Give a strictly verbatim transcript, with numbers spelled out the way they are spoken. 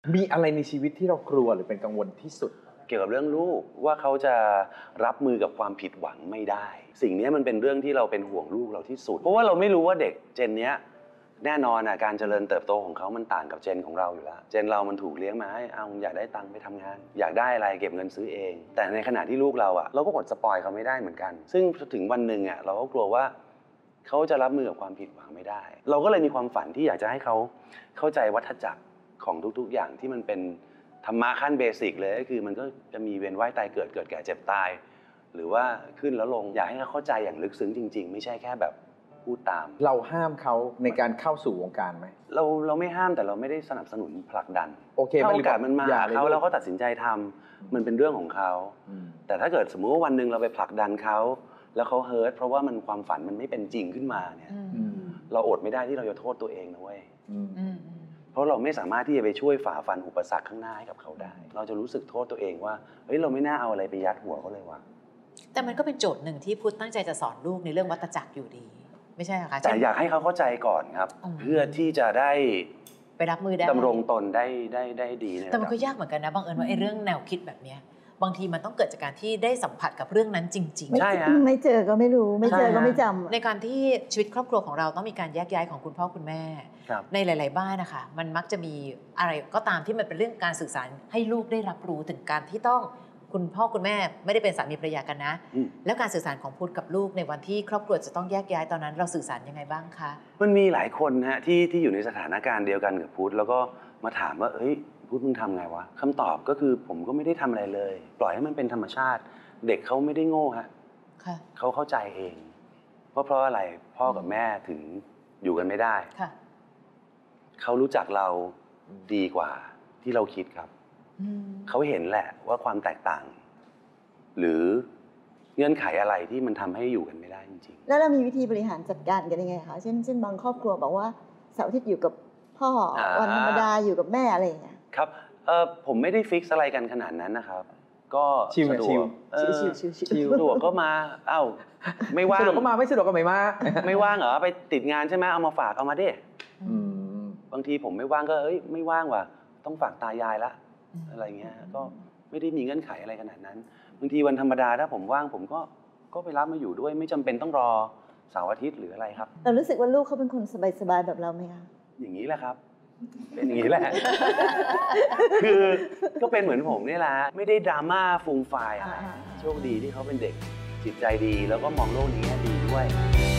มีอะไรในชีวิตที่เรากลัวหรือเป็นกังวลที่สุดเกี่ยวกับเรื่องลูกว่าเขาจะรับมือกับความผิดหวังไม่ได้สิ่งนี้มันเป็นเรื่องที่เราเป็นห่วงลูกเราที่สุดเพราะว่าเราไม่รู้ว่าเด็กเจนนี้แน่นอนอ่ะการเจริญเติบโตของเขามันต่างกับเจนของเราอยู่แล้วเจนเรามันถูกเลี้ยงมาให้เอาอยากได้ตังค์ไปทำงานอยากได้อะไรเก็บเงินซื้อเองแต่ในขณะที่ลูกเราอ่ะเราก็อดสปอยเขาไม่ได้เหมือนกันซึ่งถึงวันหนึ่งอ่ะเราก็กลัวว่าเขาจะรับมือกับความผิดหวังไม่ได้เราก็เลยมีความฝันที่อยากจะให้เขาเข้าใจวัฏจักรของทุกๆอย่างที่มันเป็นธรรมะขั้นเบสิกเลยก็คือมันก็จะมีเวียนว่ายตายเกิดเกิดแก่เจ็บตายหรือว่าขึ้นแล้วลงอยากให้เขาเข้าใจอย่างลึกซึ้งจริงๆไม่ใช่แค่แบบพูดตามเราห้ามเขาในการเข้าสู่วงการไหมเราเราไม่ห้ามแต่เราไม่ได้สนับสนุนผลักดันโอเคถ้าโอกาสมันมาหาเขาแล้วเขาตัดสินใจทำมันเป็นเรื่องของเขาแต่ถ้าเกิดสมมติว่าวันหนึ่งเราไปผลักดันเขาแล้วเขาเฮิร์ตเพราะว่ามันความฝันมันไม่เป็นจริงขึ้นมาเนี่ยเราอดไม่ได้ที่เราจะโทษตัวเองนะเว้ยเพราะเราไม่สามารถที่จะไปช่วยฝ่าฟันอุปสรรคข้างหน้าให้กับเขาได้เราจะรู้สึกโทษตัวเองว่าเฮ้ยเราไม่น่าเอาอะไรไปยัดหัวเขาเลยว่ะแต่มันก็เป็นโจทย์หนึ่งที่พุทธตั้งใจจะสอนลูกในเรื่องวัฏจักรอยู่ดีไม่ใช่คะแต่อยากให้เขาเข้าใจก่อนครับเพื่อที่จะได้ไปรับมือได้ดำรงตนได้ได้ได้ดีนะแต่มันก็ยากเหมือนกันนะบังเอิญว่าไอ้เรื่องแนวคิดแบบเนี้ยบางทีมันต้องเกิดจากการที่ได้สัมผัสกับเรื่องนั้นจริงๆใช่ฮะไม่เจอก็ไม่รู้ไม่เจอก็ไม่จำในการที่ชีวิตครอบครัวของเราต้องมีการแยกย้ายของคุณพ่อคุณแม่ในหลายๆบ้านนะคะมันมักจะมีอะไรก็ตามที่มันเป็นเรื่องการสื่อสารให้ลูกได้รับรู้ถึงการที่ต้องคุณพ่อคุณแม่ไม่ได้เป็นสามีภรรยากันนะแล้วการสื่อสารของพุทธกับลูกในวันที่ครอบครัวจะต้องแยกย้ายตอนนั้นเราสื่อสารยังไงบ้างคะมันมีหลายคนฮะที่ที่อยู่ในสถานการณ์เดียวกันกับพุทธแล้วก็มาถามว่าเฮ้ยพุทธมึงทำไงวะคำตอบก็คือผมก็ไม่ได้ทำอะไรเลยปล่อยให้มันเป็นธรรมชาติเด็กเขาไม่ได้โง่ฮะเขาเข้าใจเองเพราะเพราะอะไรพ่อกับแม่ถึงอยู่กันไม่ได้เขารู้จักเราดีกว่าที่เราคิดครับเขาเห็นแหละว่าความแตกต่างหรือเงื่อนไขอะไรที่มันทำให้อยู่กันไม่ได้จริงๆแล้วเรามีวิธีบริหารจัดการกันยังไงคะเช่นเช่นบางครอบครัวบอกว่าเสาร์อาทิตย์อยู่กับพ่อวันธรรมดาอยู่กับแม่อะไรอย่างเงี้ยครับเออผมไม่ได้ฟิกอะไรกันขนาดนั้นนะครับก็สะดวกสะดวกก็มาเอ้าไม่ว่างสะดวกก็มาไม่สะดวกก็ไม่มาไม่ว่างเหรอไปติดงานใช่ไหมเอามาฝากเอามาดิบางทีผมไม่ว่างก็เอ้ยไม่ว่างว่ะต้องฝากตายายละอะไรเงี้ยก็ไม่ได้มีเงื่อนไขอะไรขนาดนั้นบางทีวันธรรมดาถ้าผมว่างผมก็ก็ไปรับมาอยู่ด้วยไม่จำเป็นต้องรอเสาร์อาทิตย์หรืออะไรครับเรารู้สึกว่าลูกเขาเป็นคนสบายๆแบบเราไหมคะอย่างนี้แหละครับเป็นอย่างนี้แหละคือก็เป็นเหมือนผมนี่แหละไม่ได้ดราม่าฟูมฟายอะไรโชคดีที่เขาเป็นเด็กจิตใจดีแล้วก็มองโลกในแง่ดีด้วย